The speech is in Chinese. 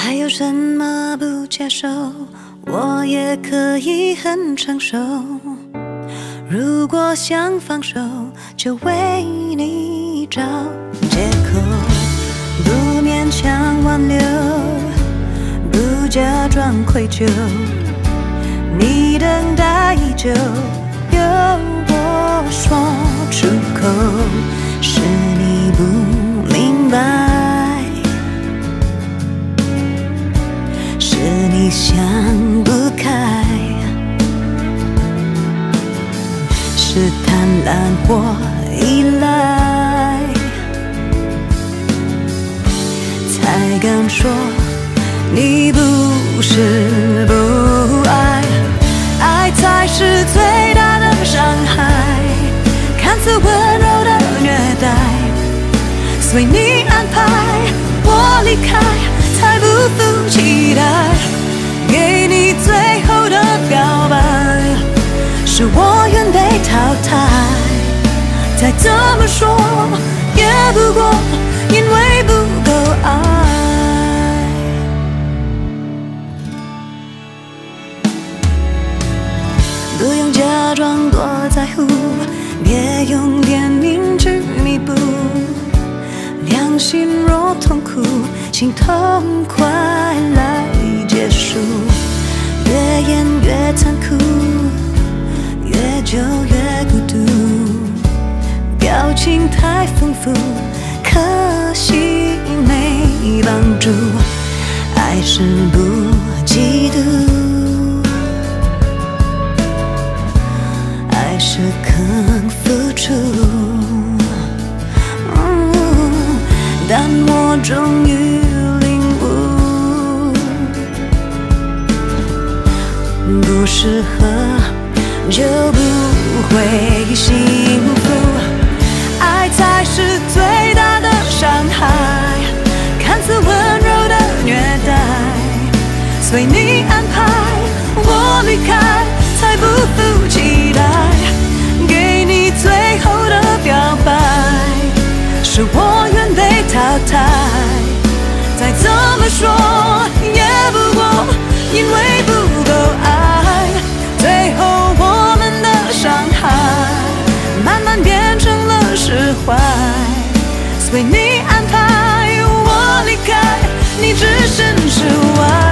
还有什么不接受，我也可以很承受。如果想放手，就为你找借口，不勉强挽留，不假装愧疚。你等待已久，由我说出口，是你不明白，是你想不开，是贪婪或依赖，才敢说你不是不爱，爱才是最大的伤害，看似温柔的虐待，随你安排，我离开，才不负期待，给你最后的表白，是我愿被淘汰，再怎么说也不过因为不够爱。不用假装多在乎，别用电影去弥补，良心若痛苦，请痛快来结束，越演越残酷，越久越孤独，表情太丰富，可惜没帮助，爱是不嫉妒，爱是肯付出，但我终于领悟，不适合就不会幸福，爱才是最大的伤害，看似温柔的虐待，随你安排，我离开，才不负期待，给你最后的表白，是我愿被淘汰，再怎么说也不过因为不够爱，最后我们的伤害慢慢变成了释怀，随你安排，我离开，你置身事外。